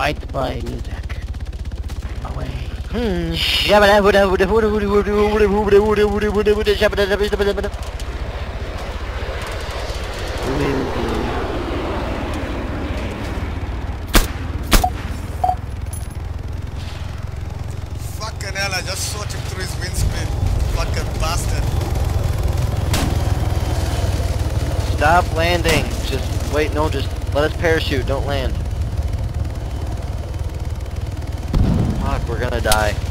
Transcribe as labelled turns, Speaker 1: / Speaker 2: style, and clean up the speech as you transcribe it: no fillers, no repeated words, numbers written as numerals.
Speaker 1: Fight by music. Away.
Speaker 2: Fucking hell, I just shot him through his windscreen. Fucking bastard.
Speaker 1: Stop landing. Just wait, no, just let us parachute, don't land. Fuck, we're gonna die.